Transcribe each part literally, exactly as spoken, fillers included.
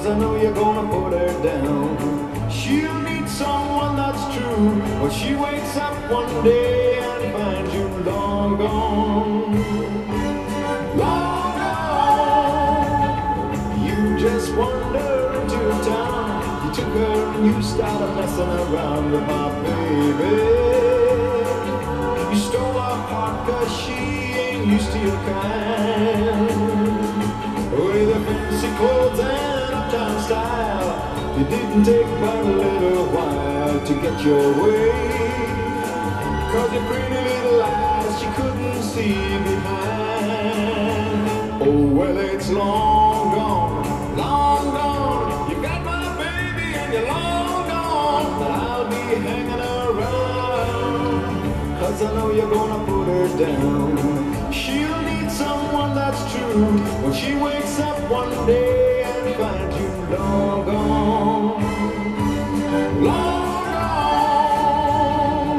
'cause I know you're gonna put her down. She'll need someone that's true when she wakes up one day and finds you long gone. Long gone. You just wandered into town. You took her and you started messing around with my baby. You stole her heart 'cause she ain't used to your kind. With the fancy clothes and uptown style, it didn't take but a little while to get your way. 'Cause your pretty little eyes she couldn't see behind. Oh well, it's long gone, long gone. You got my baby and you're long gone. But I'll be hanging around, 'cause I know you're gonna put her down. She'll need someone that's true when she wakes up one day and finds you long gone. Long gone.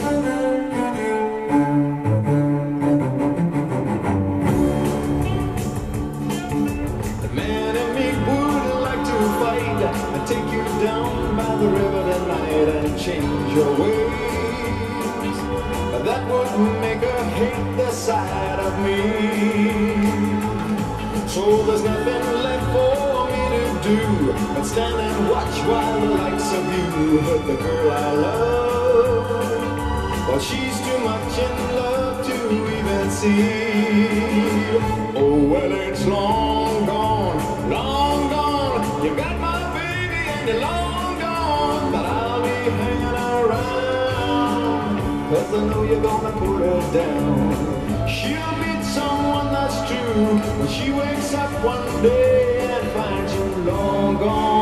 The man in me would like to fight and take you down by the river tonight and change your ways. But that would make her hate the sight of me. So there's nothing left for me to do but stand and watch while the likes of you hurt the girl I love. Well, she's too much in love to even see. Oh well, it's long gone, long gone. You got my baby and you're long gone. But I'll be hanging around, 'cause I know you're gonna put her down. She'll meet someone that's true when she wakes up one day and finds you long gone.